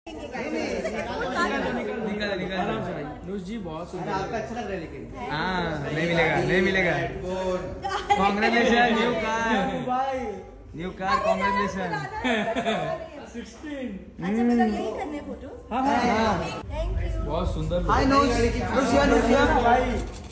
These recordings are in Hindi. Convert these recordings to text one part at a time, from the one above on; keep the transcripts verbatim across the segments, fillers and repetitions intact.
जी बहुत सुंदर, आपका अच्छा लग रहा है लेकिन हाँ नहीं मिलेगा नहीं मिलेगा। Congratulation new car, new car congratulation. Sixteen अच्छा मतलब यही करने फोटो। हाँ हाँ थैंक यू। बहुत सुंदर। हाय नुशिया नुशिया भाई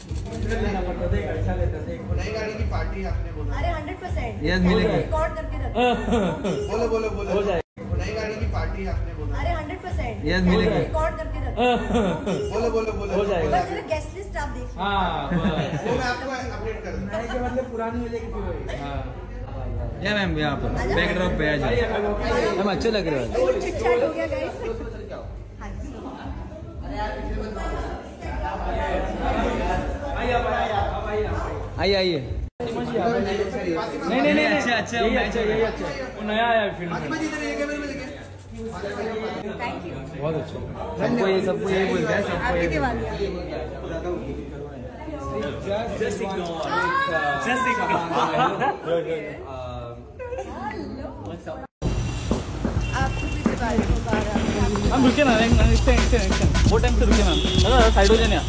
नई गाड़ी की पार्टी आपने बोला। अरे हंड्रेड परसेंट यस मिलेगा। रिकॉर्ड करके रखो। बोलो बोलो बोलो हो जाए। नई गाड़ी की पार्टी आपने बोला। अरे हंड्रेड परसेंट यस मिलेगा। रिकॉर्ड करके रखो। बोलो बोलो बोलो हो जाएगा। बस जरा गेस्ट लिस्ट आप देखिए। हाँ वो मैं आपको अपडेट कर दूंगा। नए के मतलब पुरानी हो जाएगी फिर वही। या मैम यहाँ पर बैकड्रॉप पे आ जाए। मैम अच्छे लग रहे हो। चिट चैट हो गया गाइस। हाँ जी। आइए आइए। नहीं नहीं नहीं अच्छा अच्छा यही अच्छा यही अच्छा वो नया आया है फिल्म में। Thank you. बहुत अच्छा। सबको ये सबको यही बोलते हैं, सबको हैप्पी ये दिवाली। आपको भी दिवाली मुबारक। हम रुके ना नेक्स्ट टाइम नेक्स्ट टाइम वो टाइम से रुके मैम। दादा साइड हो जाने।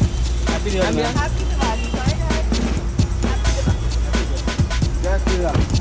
Happy Diwali. Happy Diwali. Bye bye. जय श्री राम।